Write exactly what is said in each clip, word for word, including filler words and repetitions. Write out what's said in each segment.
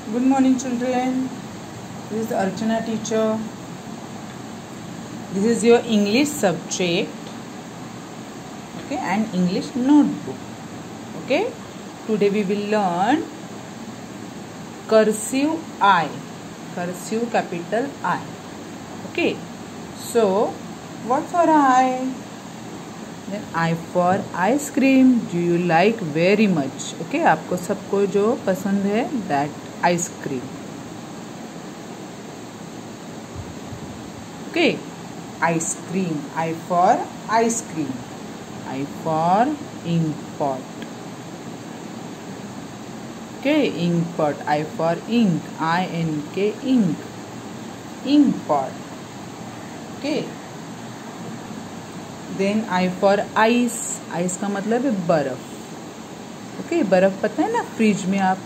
Good morning, children. This is Archana teacher. This is your English subject, okay, and English notebook. Okay. Today we will learn cursive I, cursive capital I. Okay. So, what for I? Then I for ice cream. Do you like very much? Okay. आपको सबको जो पसंद है that ice cream. Okay. Ice cream. I for ice cream. I for ink pot. Okay, ink pot. I for ink. I N K ink. Ink pot. Okay. Then I for ice. Ice का मतलब है बर्फ. Okay, बर्फ पता है ना fridge में आप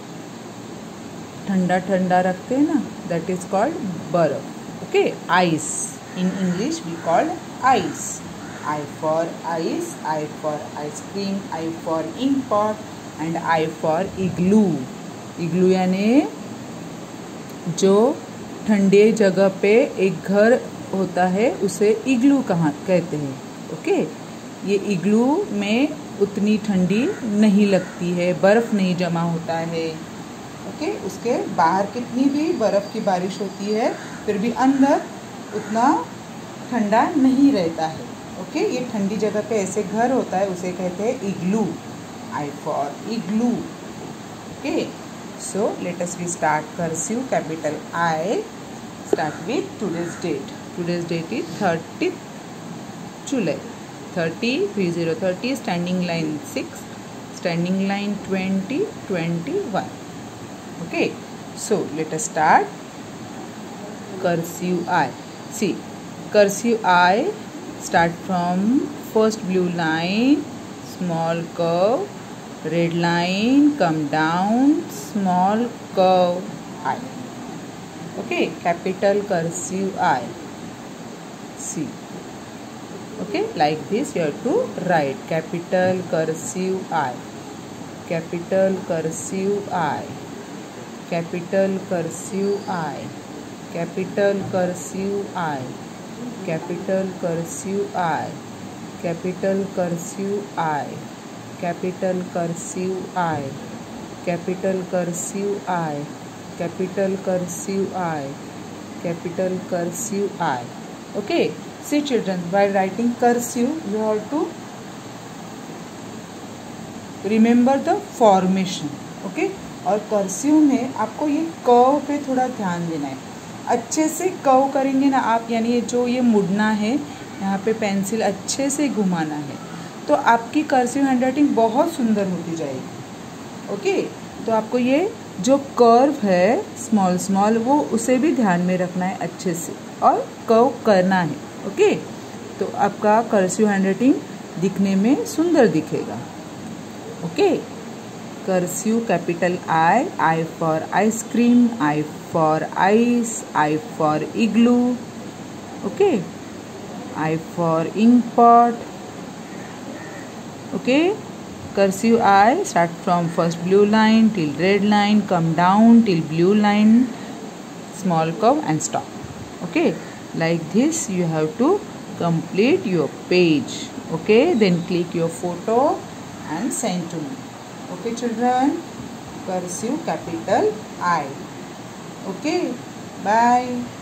ठंडा ठंडा रखते हैं ना, that is called बर्फ. Okay, ice. In English we call ice. I for ice. I for ice cream. I for ink pot. And I for igloo. Igloo यानी जो ठंडे जगह पे एक घर होता है उसे इग्लू कहाँ कहते हैं. ओके, ये इग्लू में उतनी ठंडी नहीं लगती है, बर्फ नहीं जमा होता है. ओके, उसके बाहर कितनी भी बर्फ की बारिश होती है फिर भी अंदर उतना ठंडा नहीं रहता है. ओके, ये ठंडी जगह पे ऐसे घर होता है उसे कहते हैं igloo. I for igloo. Okay, so let us we start cursive capital I. Start with today's date. Today's date is thirtieth July. thirty, thirty, thirty, standing line six, standing line twenty, twenty-one. Okay, so let us start cursive I. See, cursive I start from first blue line, small curve, red line, come down, small curve I. Okay, capital cursive I. See. Okay, like this you have to write capital cursive I. Capital cursive I. Capital cursive I. Capital cursive I. Capital cursive I. Capital cursive I. Capital cursive I. Capital cursive I. Capital cursive I. Capital cursive I. Okay, see children, while writing cursive you have to remember the formation. Okay, और cursive में आपको ये curve पे थोड़ा ध्यान देना है. अच्छे से कर्व करेंगे ना आप, यानी ये जो ये मुड़ना है यहाँ पे पेंसिल अच्छे से घुमाना है तो आपकी कर्सिव हैंडराइटिंग बहुत सुंदर होती जाएगी. ओके, तो आपको ये जो कर्व है स्मॉल स्मॉल वो उसे भी ध्यान में रखना है अच्छे से और कर्व करना है. ओके, तो आपका कर्सिव हैंडराइटिंग दिखने में सुंदर दिखेगा. Okay, cursive capital I. I for ice cream. I for ice. I for igloo. Okay, I for ink pot. Okay, cursive I start from first blue line till red line, come down till blue line, small curve and stop. Okay, like this you have to complete your page. Okay, then click your photo and send to me. Okay children, cursive capital I. Okay, bye.